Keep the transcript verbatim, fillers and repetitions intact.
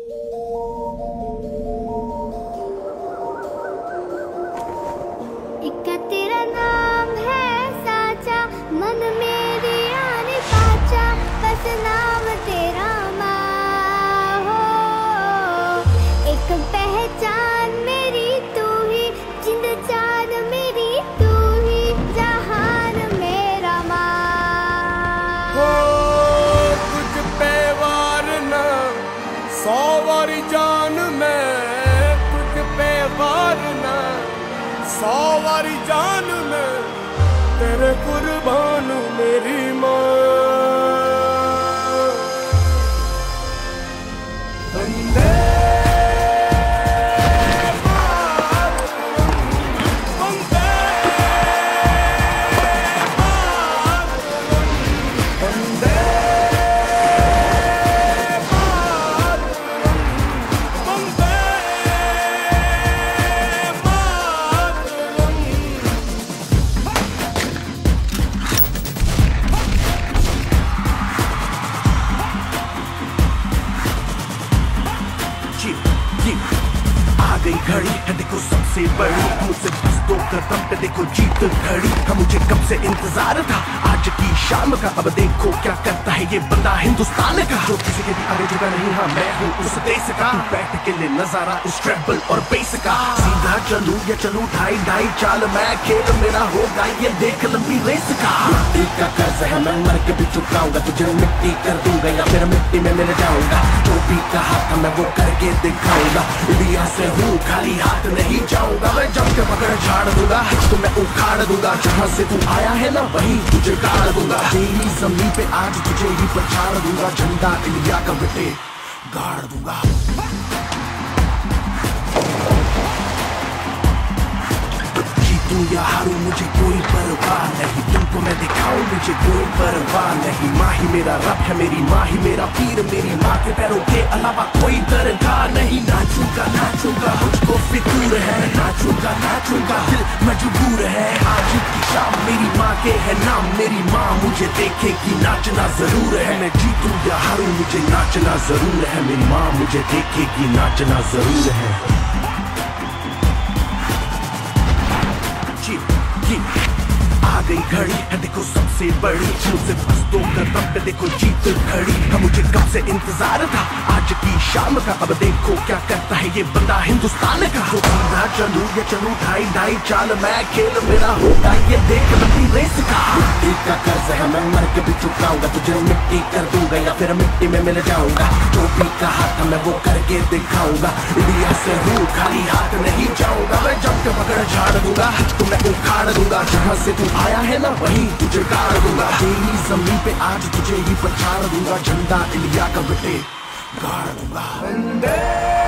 इक्का तेरा नाम है साचा, मन मेरी आने पाचा, बस नाम तेरा माँ हो। एक पहचान मेरी तू ही, जिंद जान मेरी तू ही, जहान मेरा माँ हो। तुझ पे वार ना सौ वारी जान मैं, तुझ पे वार ना सौ वारी जान में, तेरे कुर्बान मेरी माँ। वंदे आ गई घड़ी है देखो सबसे बड़ी, मुझसे बस दो कदम पे देखो जीत खड़ी है। मुझे कब से इंतजार था आज की शाम का, अब देखो क्या करता है ये बंदा हिंदुस्तान का, जो किसी के भी आगे झुका नहीं। हाँ मैं हूँ उस देश का, बैठ के ले नजारा इस ट्रेबल और बेस का। सीधा चलूं या चलूं ढाई ढाई चाल, मैं खेल मेरा होगा ये देख लंबी रेस का। मिट्टी का कर्ज है मैं मर के भी चुकाऊंगा, तुझे मिट्टी कर दूंगा या फिर मिट्टी में मिल जाऊंगा। जो भी कहा था मैं वो करके दिखाऊंगा, इंडिया से हूँ खाली हाथ नहीं जाऊंगा। मैं जम के पकड़ झाड़ दूंगा, तो मैं उखाड़ दूंगा। जहाँ से तू आया है ना वहीं तुझे गाड़ दूंगा। तेरी जमीन पे आज तुझे ही पछाड़ दूंगा, झंडा इंडिया का बेटे गाड़ दूंगा। जीतूं या हारूं मुझे कोई परवाह नहीं, तुमको मैं दिखाऊं मुझे कोई परवाह नहीं। माँ ही मेरा रब है, मेरी माँ ही मेरा पीर, मेरी माँ के पैरों के अलावा कोई दरगाह नहीं। नाचूंगा नाचूंगा मुझको फितूर है, नाचूंगा नाचूंगा दिल मजबूर है। आज की शाम मेरी माँ के है नाम, मेरी माँ मुझे देखेगी नाचना जरूर है। मैं जीतूं या हारूं मुझे नाचना जरूर है, मेरी माँ मुझे देखेगी नाचना जरूर है। आ गई घड़ी है देखो सबसे बड़ी, मुझसे बस दो कदम पे देखो जीत खड़ी है। मुझे कब से इंतजार था आज की शाम का, अब देखो क्या करता है ये बंदा हिंदुस्तान का। जो सीधा चलूं या चलूं ढाई ढाई चाल, मैं खेल मेरा होगा ये देख लंबी रेस का। मिट्टी का कर्ज है मैं मर के भी चुकाऊंगा, तुझे मिट्टी कर दूंगा या फिर मिट्टी में मिल जाऊंगा। जो भी कहा था मैं वो करके दिखाऊंगा, इंडिया से हूँ खाली हाथ नहीं जाऊंगा। मैं जम के पकड़ झाड़ दूंगा, तो मैं उखाड़ दूंगा। जहाँ से तू आया है ना वहीं तुझे गाड़ दूंगा। तेरी जमीन पे आज तुझे ही पछाड़ दूंगा, झंडा इंडिया का बेटे गाड़ दूंगा।